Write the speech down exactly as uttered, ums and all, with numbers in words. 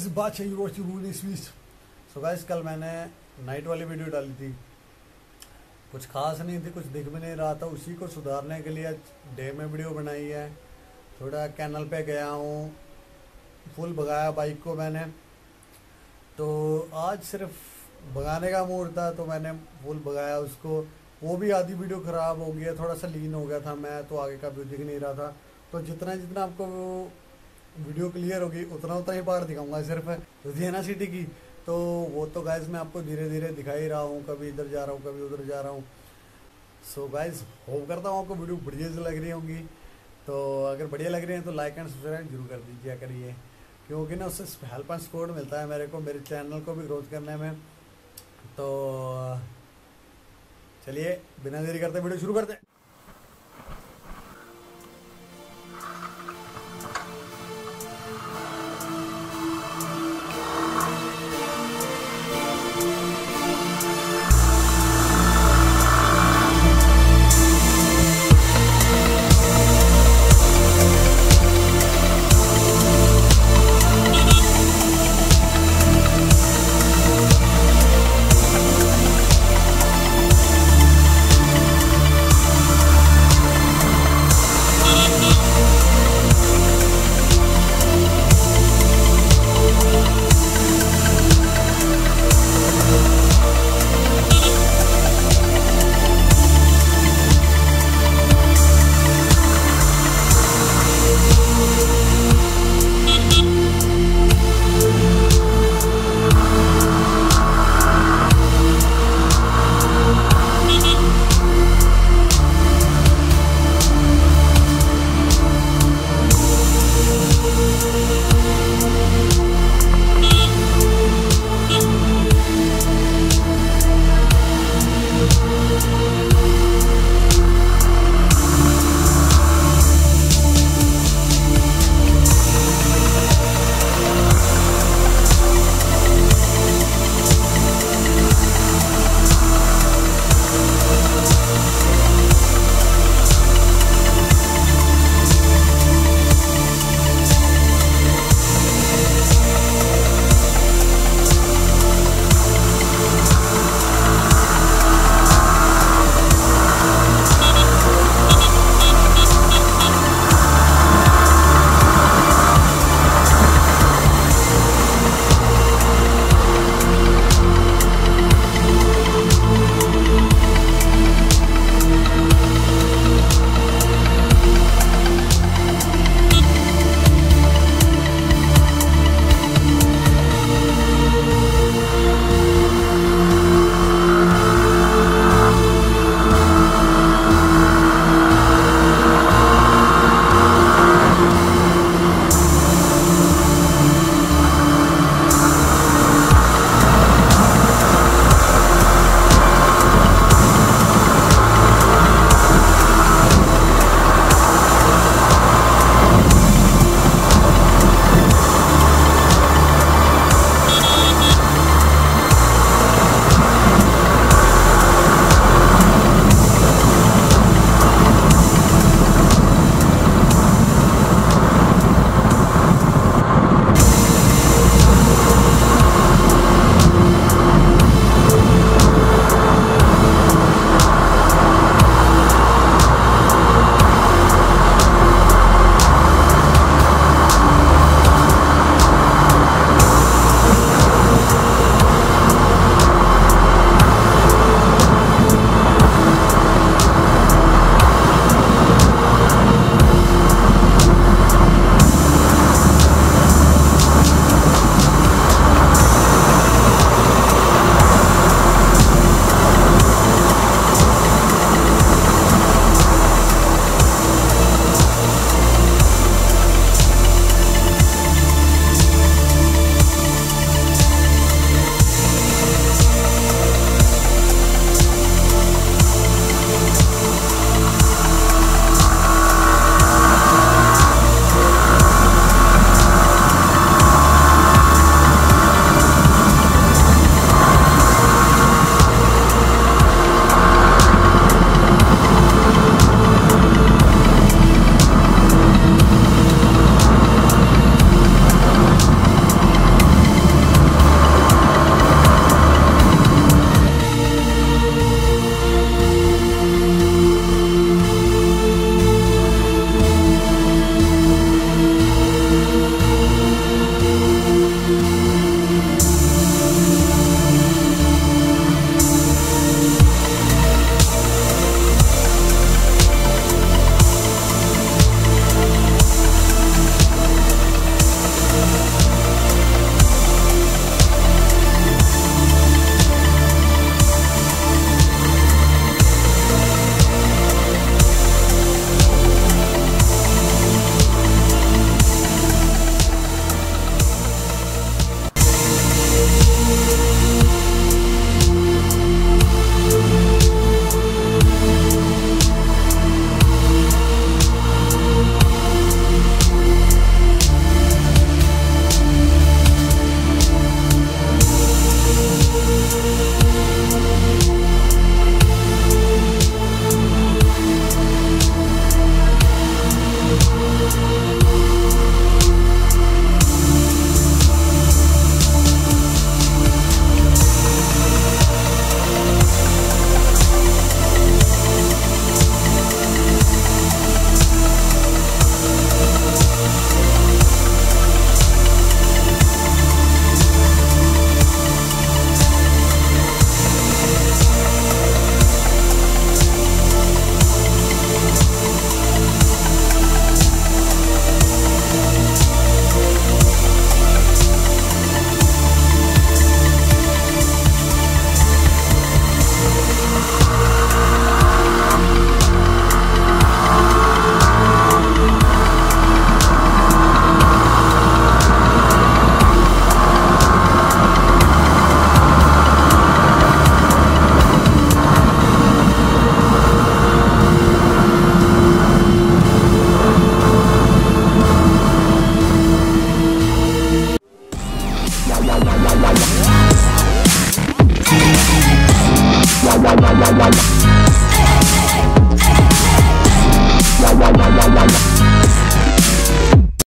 बात चाहिए वो उन्नीस बीस। सो गाइस कल मैंने नाइट वाली वीडियो डाली थी, कुछ खास नहीं थी, कुछ दिख भी नहीं रहा था। उसी को सुधारने के लिए डे में वीडियो बनाई है। थोड़ा कैनल पे गया हूँ, फुल भगाया बाइक को मैंने। तो आज सिर्फ भगाने का मूड था तो मैंने फुल भगाया उसको। वो भी आधी वीडियो ख़राब हो गया, थोड़ा सा लीन हो गया था मैं, तो आगे का व्यू दिख नहीं रहा था। तो जितना जितना आपको वो वीडियो क्लियर होगी उतना उतना ही पार्ट दिखाऊंगा सिर्फ लुधियाना सिटी की। तो वो तो गाइज मैं आपको धीरे धीरे दिखा ही रहा हूँ, कभी इधर जा रहा हूँ कभी उधर जा रहा हूँ। सो गाइज होप करता हूँ आपको वीडियो बढ़िया से लग रही होंगी। तो अगर बढ़िया लग रही है तो लाइक एंड सब्सक्राइब जरूर कर दीजिए करिए, क्योंकि ना उससे हेल्प एंड सपोर्ट मिलता है मेरे को, मेरे चैनल को भी ग्रोथ करने में। तो चलिए बिना देरी करते वीडियो शुरू करते हैं।